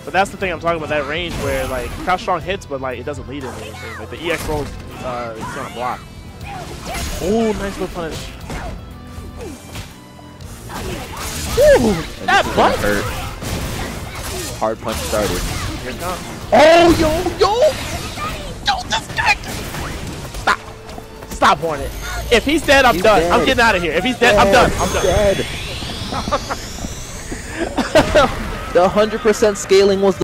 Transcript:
But that's the thing I'm talking about, that range where like crouch strong hits, but like it doesn't lead in anything. Like the EX rolls, it's gonna block. Oh, nice little punish. Ooh, that butt hurt. Hard punch started. Here it comes. Oh, yo! Yo, this guy. Stop. Stop, Hornet. If he's dead, I'm done. Dead. I'm getting out of here. If he's dead, I'm done. I'm done. Dead. The 100% scaling was the